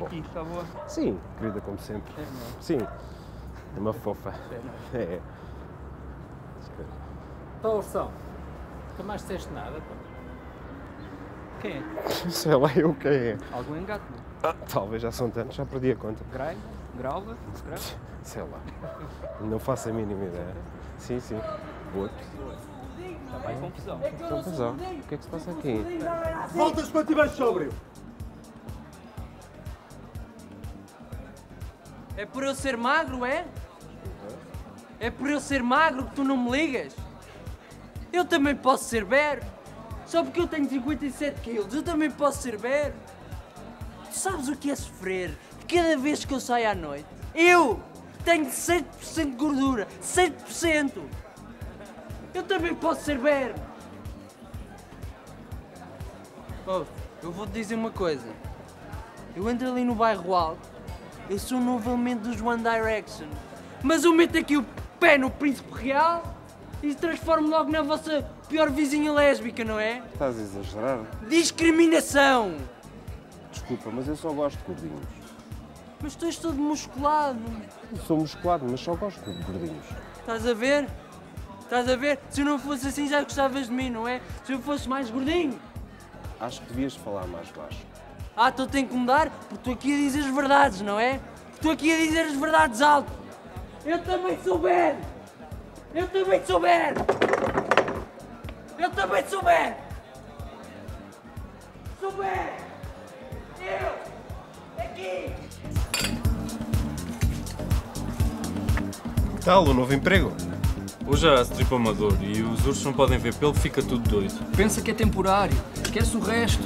Kiki, está boa? Sim, querida como sempre. É, não é? Sim, é uma fofa. É, não é? É. Então, Ursão, nunca mais disseste nada, pá. Quem é? Sei lá eu quem é. Algum engate, Ah, talvez já são tantos, já perdi a conta. Gralha? Grauva? Grau? Sei lá. Não faço a mínima ideia. Sim, sim. Outro. Está bem confusão. Confusão. O que é que se passa aqui? Voltas quando estiveres sóbrio! É por eu ser magro, é? É por eu ser magro que tu não me ligas? Eu também posso ser bero. Só porque eu tenho 57 quilos, eu também posso ser bero. Tu sabes o que é sofrer cada vez que eu saio à noite? Eu tenho 6% de gordura, 6%. Eu também posso ser bero. Oh, eu vou-te dizer uma coisa. Eu entro ali no bairro alto, eu sou um novo elemento dos One Direction. Mas eu meto aqui o pé no Príncipe Real e transformo logo na vossa pior vizinha lésbica, não é? Estás a exagerar? Discriminação! Desculpa, mas eu só gosto de gordinhos. Mas tu és todo musculado. Eu sou musculado, mas só gosto de gordinhos. Estás a ver? Estás a ver? Se eu não fosse assim já gostavas de mim, não é? Se eu fosse mais gordinho. Acho que devias falar mais baixo. Ah, então tenho que mudar porque estou aqui a dizer as verdades, não é? Estou aqui a dizer as verdades alto. Eu também sou bad! Eu também sou bad! Eu também sou bad! Sou bad! Eu! Aqui! Que tal o novo emprego? Hoje há strip amador e os ursos não podem ver pelo, fica tudo doido. Pensa que é temporário, esquece o resto.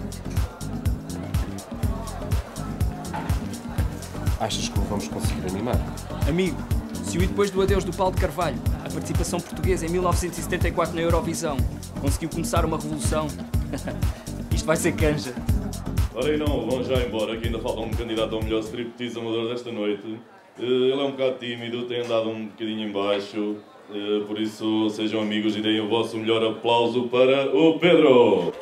Achas que o vamos conseguir animar? Amigo, se o e depois do adeus do Paulo de Carvalho, a participação portuguesa em 1974 na Eurovisão conseguiu começar uma revolução, isto vai ser canja. Ora e não, vão já embora, que ainda falta um candidato ao melhor striptease amador desta noite. Ele é um bocado tímido, tem andado um bocadinho em baixo, por isso sejam amigos e deem o vosso melhor aplauso para o Pedro!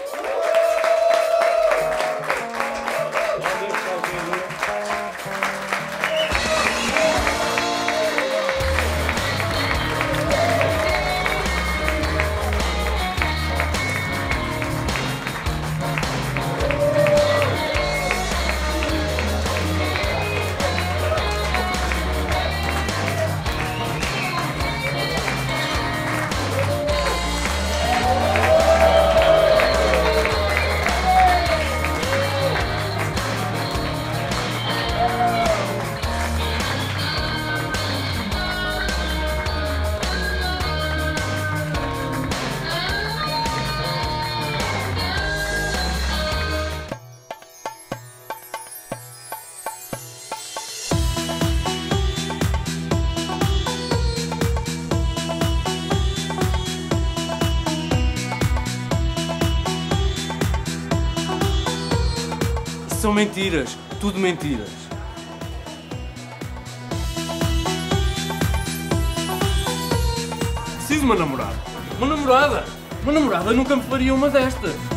São mentiras, tudo mentiras. Preciso de uma namorada. Uma namorada? Uma namorada nunca me faria uma destas.